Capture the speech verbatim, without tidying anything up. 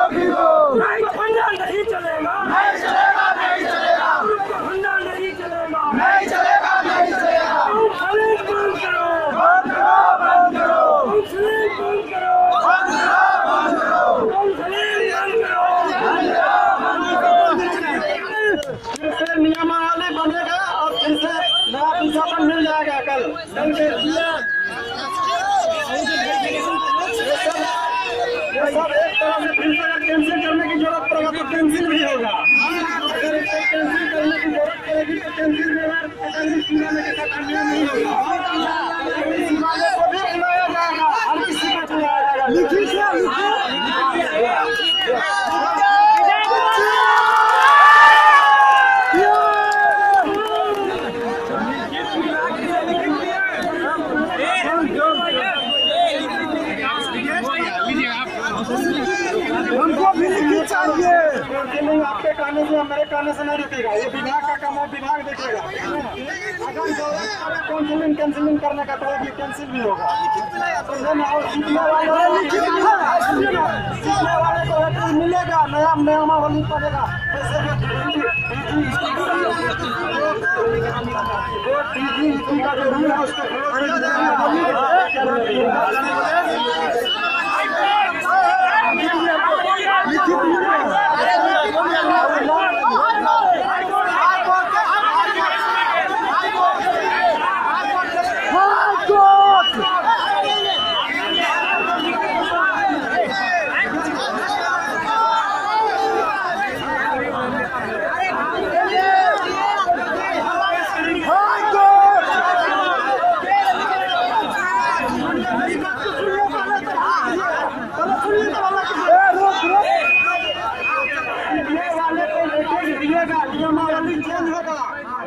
मोदी को भंडा नहीं चलेगा, नहीं चलेगा, नहीं चलेगा, भंडा नहीं चलेगा, नहीं चलेगा, नहीं चलेगा। मुस्लिम बंद करो, बंद करो, बंद करो, मुस्लिम बंद करो, बंद करो, बंद करो, मुस्लिम बंद करो, बंद करो, बंद करो। फिर से नियमावली बनेगा और फिर से नया विज्ञापन मिल जाएगा कल। ये सब एक तरह से फिर से कैंसिल करने की जरूरत पड़ेगा तो कैंसिल भी होगा। अगर इसको कैंसिल करने की जरूरत पड़ेगी तो कैंसिल में सीमाने के साथ अन्याय नहीं होगा। सीमाने को भी बुलाया जाएगा, हर किसी को बुलाया जाएगा। लिखिए हमको भी लिखी चाहिए। काउंसिलिंग आपके कहने से मेरे कहने से नहीं रुकेगा, ये विभाग का काम है, विभाग देखेगा। अगर काउंसिलिंग कैंसिलिंग करने का तो ये कैंसिल भी होगा। सीखने वाले को मिलेगा, नया नियमावली पड़ेगा। का जो रूल है उसको नियमावली चेंज होगा।